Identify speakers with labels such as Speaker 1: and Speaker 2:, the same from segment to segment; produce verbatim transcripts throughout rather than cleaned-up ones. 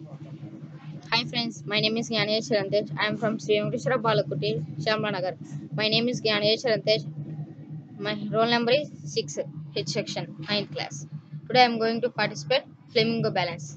Speaker 1: Hi friends, my name is Gyanesh Rantesh. I am from Sri Venkateswara Balakuti, Shamlanagar. My name is Gyanesh Rantesh. My roll number is six, H section, ninth class. Today I am going to participate Flamingo Balance.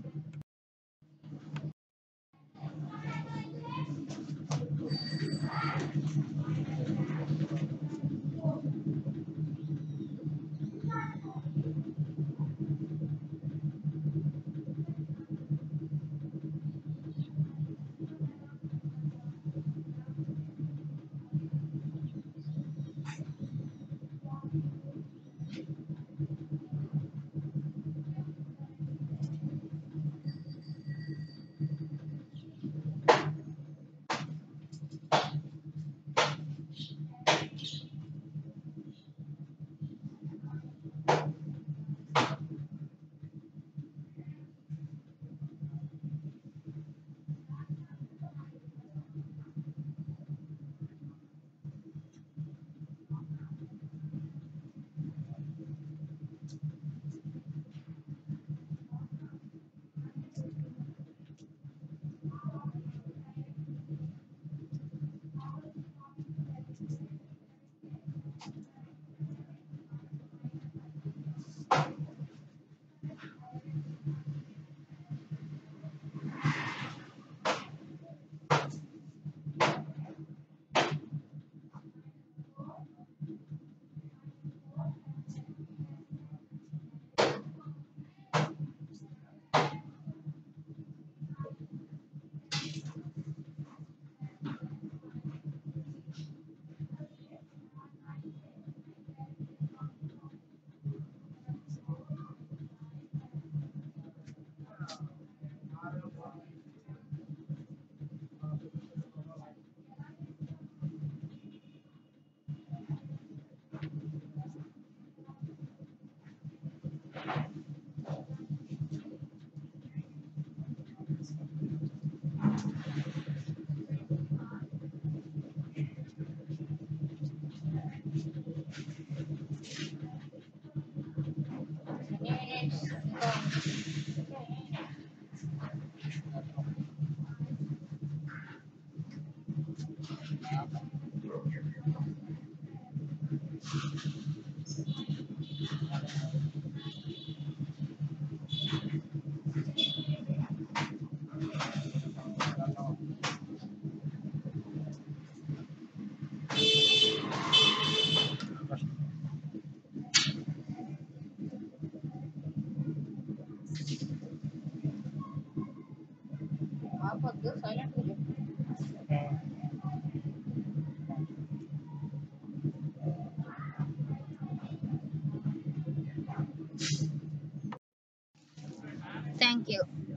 Speaker 1: Thank you.